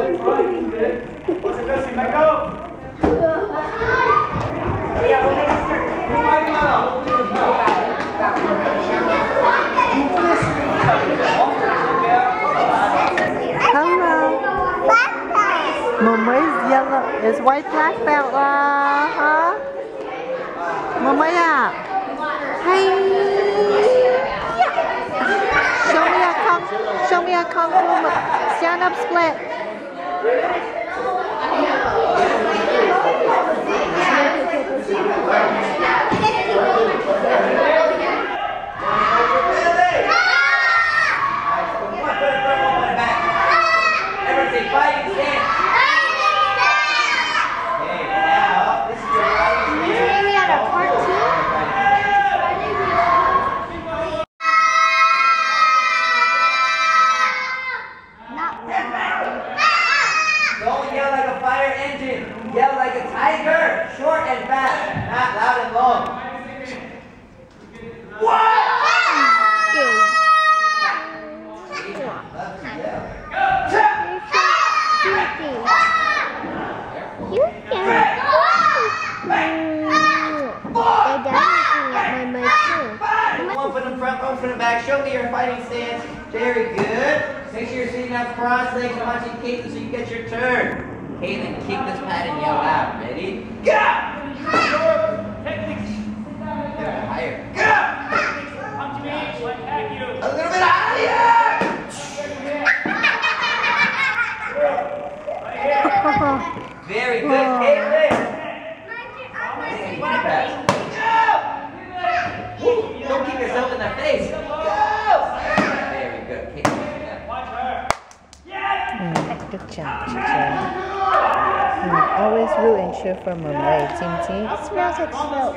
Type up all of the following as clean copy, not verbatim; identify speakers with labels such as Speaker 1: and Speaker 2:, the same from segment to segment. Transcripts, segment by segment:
Speaker 1: Mummy's yellow is white black belt, huh? Mummy, hey, show me a kung fu stand up split.
Speaker 2: Don't yell like a fire engine. Yell like a tiger. Short and fast, not loud and long. What? One for the front, one for the back. Show me your fighting stance. Very good. Make sure you're sitting up cross-legged and watching Caitlin so you get your turn. Caitlin, kick this pad and yell out. Ready? Go! Higher. Go! A little bit higher! Very good, Caitlin. Don't keep yourself in the face. Go! Very good.
Speaker 1: Good job, Chicha. Always root and cheer for Mummy, Team T.
Speaker 3: It smells like smoke.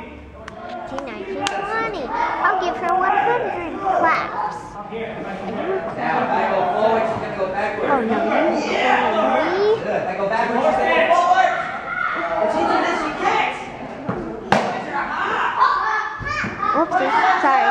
Speaker 3: 1920. I'll give her 100 claps.
Speaker 2: Now, if I go forward, she's going to go backwards.
Speaker 3: Oh, no.
Speaker 2: Yeah! Good. If I go backwards, she's going to go forward. If she did this, she kicks.
Speaker 3: Oopsie. Sorry.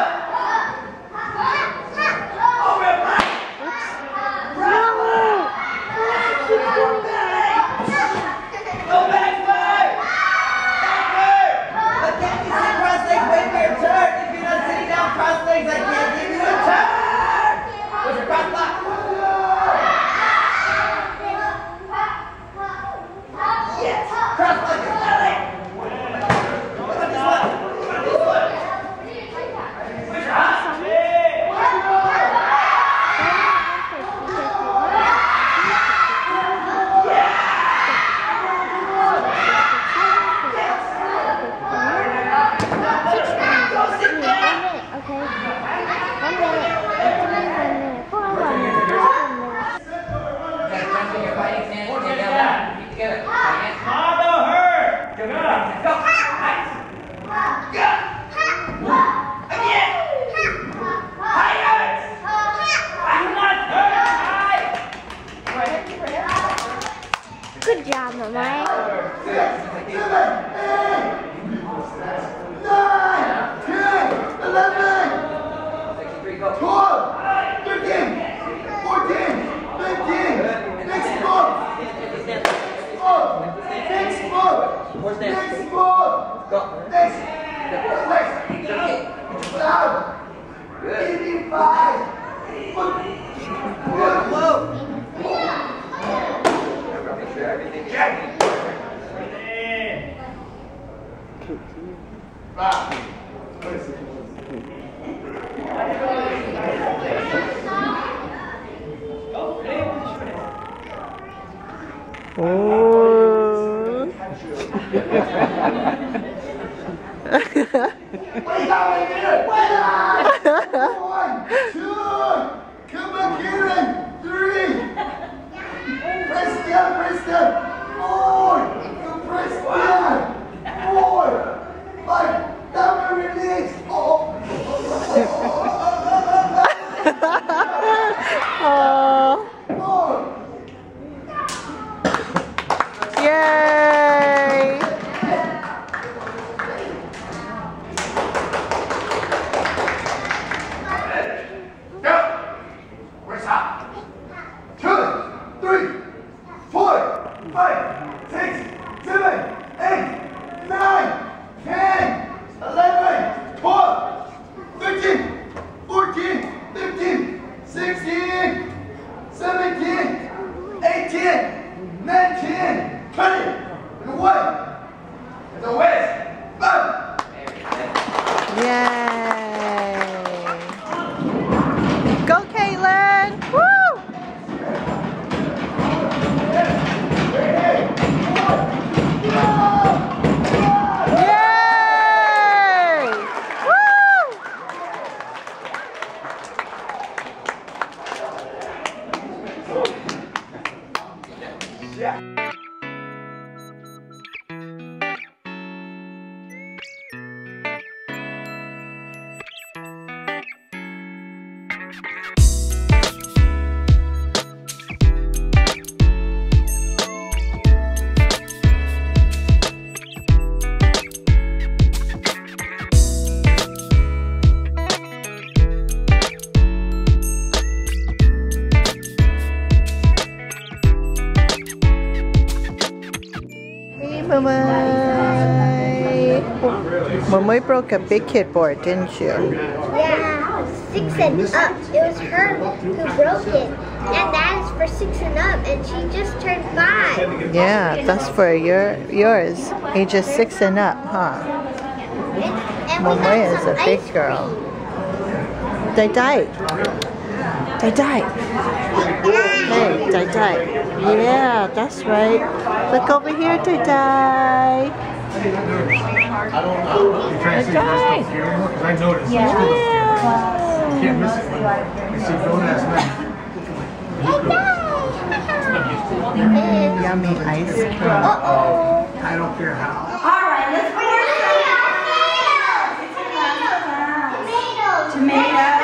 Speaker 3: Good job, Mama.
Speaker 4: 9, 10, 11, 12, 13, 14, 15. Next move. Next move. Next move. Next. Loud. 85. Good. Make sure everything is ready.
Speaker 1: Oh.
Speaker 4: 1, 2, come back here and 3. Press down, 4, press down, 4, 5, down and release. Oh.
Speaker 1: Yay!
Speaker 4: Go. Where's up? 2, 3, 4, 5, 6, 7, 8, 9, 10, 11, 12, 13, 14, 15, 16, 17, 18, 19, 20, and 1. And the west. Up.
Speaker 1: Yay! Go, Caitlin! Woo! Mamoy broke a big kid board, didn't you?
Speaker 3: Yeah, 6 and up. It was her who broke it. And that is for 6 and up, and she just turned 5.
Speaker 1: Yeah, that's for yours. Ages 6 and up, huh?
Speaker 3: And we
Speaker 1: Mamoy
Speaker 3: got
Speaker 1: is
Speaker 3: some
Speaker 1: a big
Speaker 3: ice
Speaker 1: girl.
Speaker 3: cream.
Speaker 1: They died. They died. Hey, they died. Yeah, that's right. Look over here, they died.
Speaker 5: I don't know. You're trying to say you guys don't care anymore? Because I noticed.
Speaker 1: Yeah.
Speaker 5: You can't miss it. You see, don't ask me.
Speaker 1: Yummy ice cream.
Speaker 5: I don't care how.
Speaker 6: All right, let's go. Tomatoes. Tomatoes.